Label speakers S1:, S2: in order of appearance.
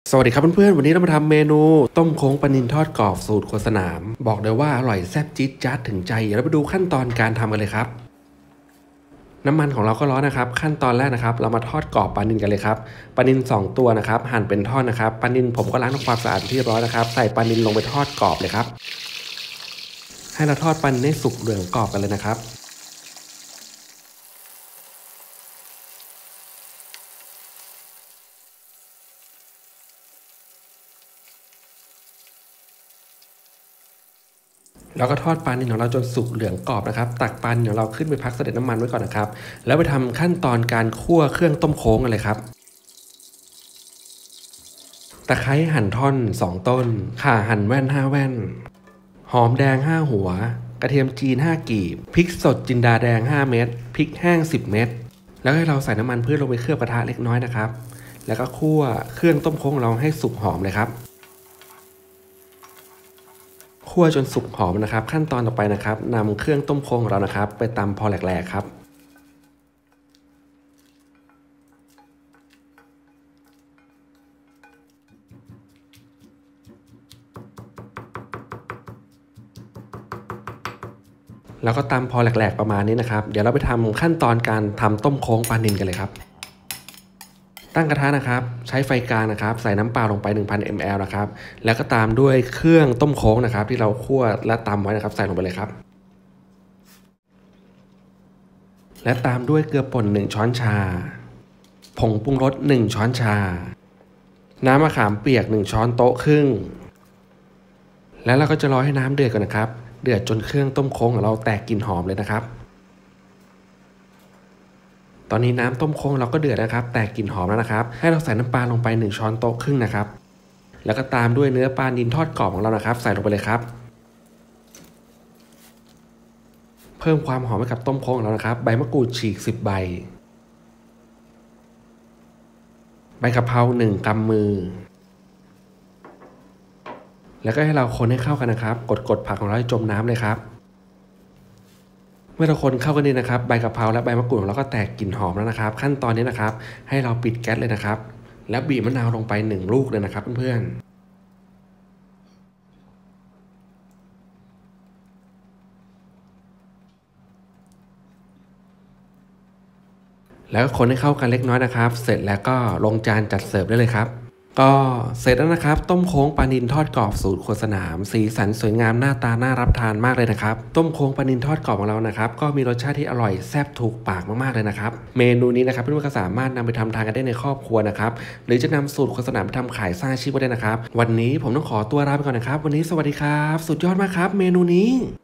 S1: สวัสดีครับเพื่อนๆวันนี้เรามาทำเมนูต้มโค้งปลานิลทอดกรอบสูตรครัวสนามบอกเลยว่าอร่อยแซ่บจี๊ดจ๊าดถึงใจเดี๋ยวเราไปดูขั้นตอนการทำกันเลยครับน้ำมันของเราก็ร้อนนะครับขั้นตอนแรกนะครับเรามาทอดกรอบปลานิลกันเลยครับปลานิล2ตัวนะครับหั่นเป็นท่อนนะครับปลานิลผมก็ล้างทำความสะอาดที่ร้อยนะครับใส่ปลานิลลงไปทอดกรอบเลยครับให้เราทอดปลานิลให้สุกเหลืองกรอบกันเลยนะครับเราก็ทอดปลานิลของเราจนสุกเหลืองกรอบนะครับตักปลานิลของเราขึ้นไปพักเสด็จน้ำมันไว้ก่อนนะครับแล้วไปทำขั้นตอนการคั่วเครื่องต้มโค้งกันเลยครับตะไคร้หั่นท่อน2ต้นข่าหั่นแว่น5แว่นหอมแดง5หัวกระเทียมจีน5กีบพริกสดจินดาแดง5เม็ดพริกแห้ง10เม็ดแล้วให้เราใส่น้ำมันพืชลงไปเคลือบกระทะเล็กน้อยนะครับแล้วก็คั่วเครื่องต้มโค้งเราให้สุกหอมเลยครับคั่วจนสุกหอมนะครับขั้นตอนต่อไปนะครับนำเครื่องต้มโค้งของเรานะครับไปตำพอแหลกๆครับแล้วก็ตำพอแหลกๆประมาณนี้นะครับเดี๋ยวเราไปทำขั้นตอนการทำต้มโค้งปลานิลกันเลยครับตั้งกระทะนะครับใช้ไฟกลางนะครับใส่น้ำเปล่าลงไป 1,000 ml นะครับแล้วก็ตามด้วยเครื่องต้มโค้งนะครับที่เราคั่วและตำไว้นะครับใส่ลงไปเลยครับและตามด้วยเกลือป่น1ช้อนชาผงปรุงรส1ช้อนชาน้ำมะขามเปียก1ช้อนโต๊ะครึ่งแล้วเราก็จะรอให้น้ำเดือดก่อนนะครับเดือดจนเครื่องต้มโค้งของเราแตกกลิ่นหอมเลยนะครับตอนนี้น้ำต้มโค้งเราก็เดือดนะครับแตกกลิ่นหอมแล้วนะครับให้เราใส่น้ำปลาลงไป1ช้อนโต๊ะครึ่งนะครับแล้วก็ตามด้วยเนื้อปลานิลทอดกรอบของเรานะครับใส่ลงไปเลยครับเพิ่มความหอมให้กับต้มโค้งของเรานะครับใบมะกรูดฉีก10ใบใบกะเพรา1กำมือแล้วก็ให้เราคนให้เข้ากันนะครับกดผักของเราให้จมน้ำเลยครับเมื่อเราคนเข้ากันดีนะครับใบกะเพราและใบมะกรูดของเราก็แตกกลิ่นหอมแล้วนะครับขั้นตอนนี้นะครับให้เราปิดแก๊สเลยนะครับแล้วบีบมะนาวลงไป1ลูกเลยนะครับเพื่อนๆแล้วก็คนให้เข้ากันเล็กน้อยนะครับเสร็จแล้วก็ลงจานจัดเสิร์ฟได้เลยครับก็เสร็จแล้วนะครับต้มโค้งปลานิลทอดกรอบสูตรครัวสนามสีสันสวยงามหน้าตาน่ารับทานมากเลยนะครับต้มโค้งปลานิลทอดกรอบของเรานะครับก็มีรสชาติที่อร่อยแซ่บถูกปากมากๆเลยนะครับเมนูนี้นะครับเพื่อนๆก็สามารถนำไปทำทานกันได้ในครอบครัวนะครับหรือจะนำสูตรครัวสนามไปทำขายสร้างอาชีพก็ได้นะครับวันนี้ผมต้องขอตัวลาไปก่อนนะครับวันนี้สวัสดีครับสุดยอดมากครับเมนูนี้